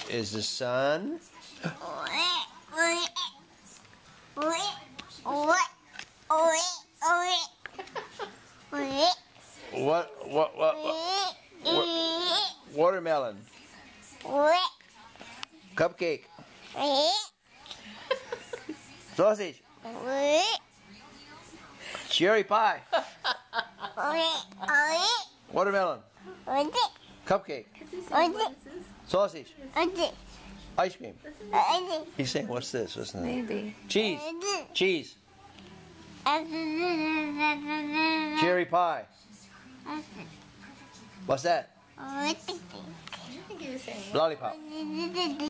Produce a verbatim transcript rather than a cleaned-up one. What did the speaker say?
is the sun. What, what, what, what, what watermelon. Cupcake. Sausage. Cherry pie. Watermelon. Cupcake. Sausage. Ice cream. He's saying, what's this? What's that? Maybe. Cheese. Cheese. Cherry pie. What's that? I think he was saying. Lollipop.